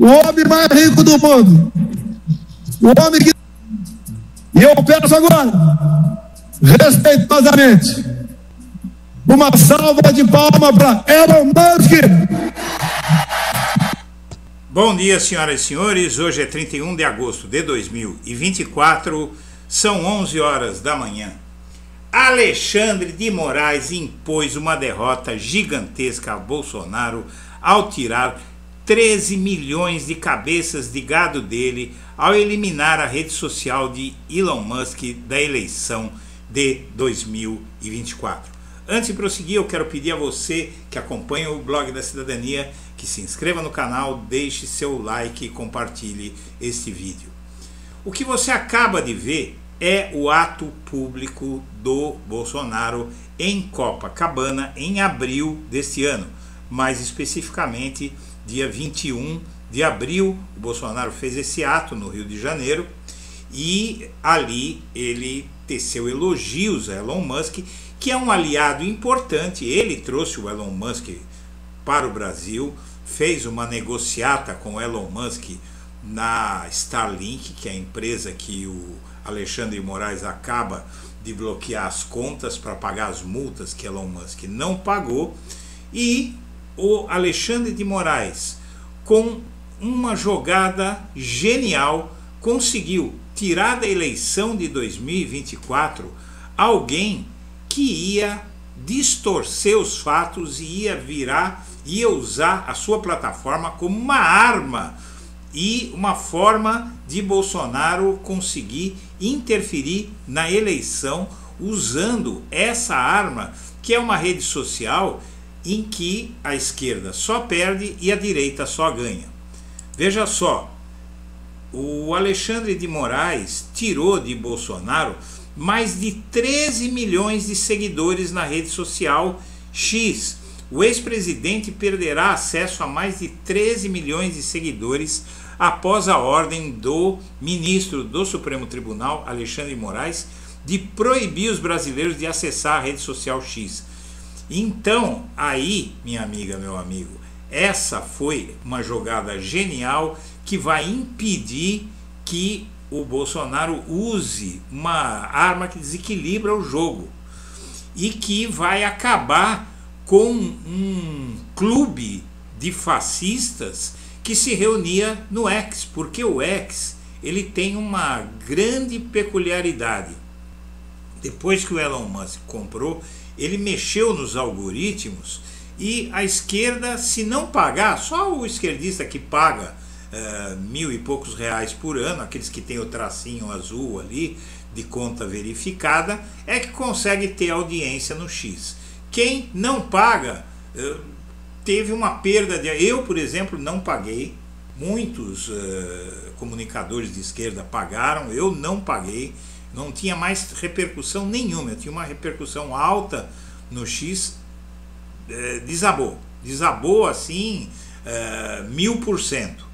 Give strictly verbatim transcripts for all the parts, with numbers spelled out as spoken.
o homem mais rico do mundo, o homem que... E eu peço agora, respeitosamente, uma salva de palmas para Elon Musk. Bom dia, senhoras e senhores. Hoje é trinta e um de agosto de dois mil e vinte e quatro, são onze horas da manhã. Alexandre de Moraes impôs uma derrota gigantesca a Bolsonaro ao tirar treze milhões de cabeças de gado dele ao eliminar a rede social de Elon Musk da eleição de dois mil e vinte e quatro. Antes de prosseguir, eu quero pedir a você que acompanha o Blog da Cidadania que se inscreva no canal, deixe seu like e compartilhe este vídeo. O que você acaba de ver é o ato público do Bolsonaro em Copacabana em abril deste ano, mais especificamente dia vinte e um de abril. O Bolsonaro fez esse ato no Rio de Janeiro e ali ele teceu elogios a Elon Musk, que é um aliado importante. Ele trouxe o Elon Musk para o Brasil, fez uma negociata com o Elon Musk na Starlink, que é a empresa que o Alexandre de Moraes acaba de bloquear as contas para pagar as multas que Elon Musk não pagou. E o Alexandre de Moraes, com uma jogada genial, conseguiu tirar da eleição de dois mil e vinte e quatro alguém que ia distorcer os fatos e ia virar, ia usar a sua plataforma como uma arma e uma forma de Bolsonaro conseguir interferir na eleição usando essa arma, que é uma rede social em que a esquerda só perde e a direita só ganha. Veja só, o Alexandre de Moraes tirou de Bolsonaro mais de treze milhões de seguidores na rede social X. O ex-presidente perderá acesso a mais de treze milhões de seguidores após a ordem do ministro do Supremo Tribunal, Alexandre de Moraes, de proibir os brasileiros de acessar a rede social X. Então, aí, minha amiga, meu amigo, essa foi uma jogada genial que vai impedir que o Bolsonaro use uma arma que desequilibra o jogo e que vai acabar com um clube de fascistas que se reunia no X, porque o X ele tem uma grande peculiaridade. Depois que o Elon Musk comprou, ele mexeu nos algoritmos e a esquerda, se não pagar, só o esquerdista que paga uh, mil e poucos reais por ano, aqueles que tem o tracinho azul ali de conta verificada, é que consegue ter audiência no X. Quem não paga uh, teve uma perda de... Eu, por exemplo, não paguei. Muitos uh, comunicadores de esquerda pagaram, eu não paguei. Não tinha mais repercussão nenhuma, eu tinha uma repercussão alta no X, uh, desabou. Desabou assim, uh, mil por cento.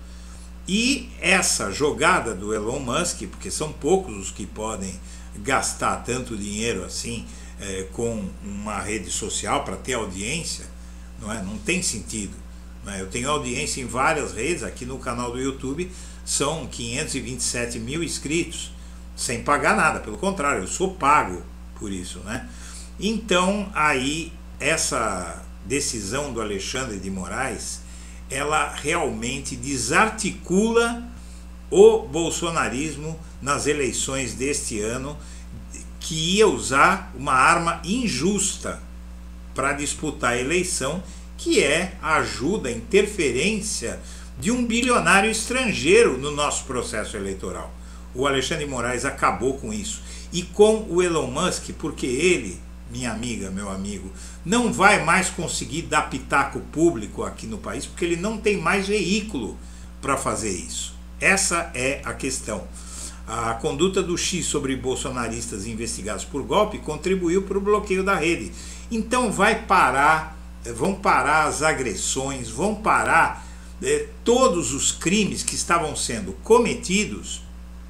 E essa jogada do Elon Musk, porque são poucos os que podem gastar tanto dinheiro assim uh, com uma rede social para ter audiência, não é? Não tem sentido. Não é? Eu tenho audiência em várias redes, aqui no canal do YouTube são quinhentos e vinte e sete mil inscritos, sem pagar nada, pelo contrário, eu sou pago por isso, né? Então aí essa decisão do Alexandre de Moraes, ela realmente desarticula o bolsonarismo nas eleições deste ano, que ia usar uma arma injusta para disputar a eleição, que é a ajuda, a interferência de um bilionário estrangeiro no nosso processo eleitoral. O Alexandre de Moraes acabou com isso. E com o Elon Musk, porque ele, minha amiga, meu amigo, não vai mais conseguir dar pitaco público aqui no país, porque ele não tem mais veículo para fazer isso. Essa é a questão. A conduta do X sobre bolsonaristas investigados por golpe contribuiu para o bloqueio da rede. Então vai parar, vão parar as agressões, vão parar eh, todos os crimes que estavam sendo cometidos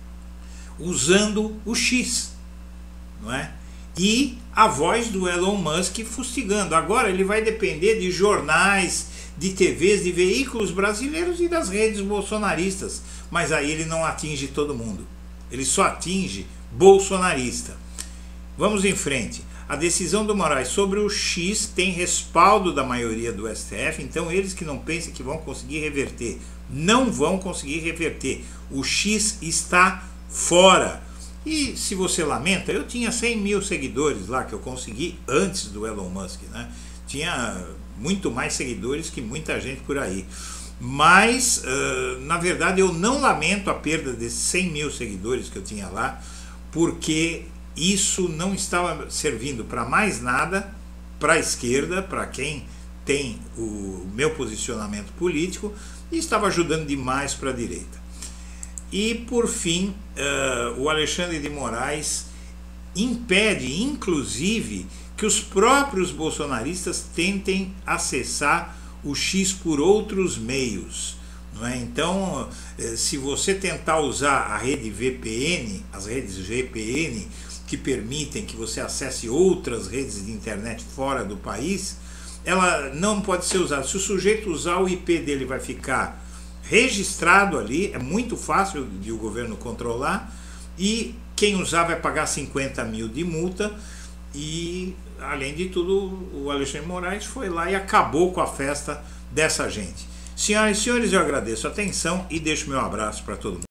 usando o X, não é? E a voz do Elon Musk fustigando. Agora ele vai depender de jornais, de T Vs, de veículos brasileiros e das redes bolsonaristas, mas aí ele não atinge todo mundo, ele só atinge bolsonarista. Vamos em frente. A decisão do Moraes sobre o X tem respaldo da maioria do S T F, então eles que não pensem que vão conseguir reverter, não vão conseguir reverter. O X está fora. E se você lamenta, eu tinha cem mil seguidores lá que eu consegui antes do Elon Musk, né? Tinha muito mais seguidores que muita gente por aí. Mas, uh, na verdade, eu não lamento a perda desses cem mil seguidores que eu tinha lá, porque isso não estava servindo para mais nada para a esquerda, para quem tem o meu posicionamento político, e estava ajudando demais para a direita. E, por fim, uh, o Alexandre de Moraes impede, inclusive, que os próprios bolsonaristas tentem acessar o X por outros meios. Não é? Então, se você tentar usar a rede V P N, as redes V P N, que permitem que você acesse outras redes de internet fora do país, ela não pode ser usada. Se o sujeito usar o I P dele, vai ficar registrado ali, é muito fácil de o governo controlar, e quem usar vai pagar cinquenta mil de multa. E, além de tudo, o Alexandre de Moraes foi lá e acabou com a festa dessa gente. Senhoras e senhores, eu agradeço a atenção e deixo meu abraço para todo mundo.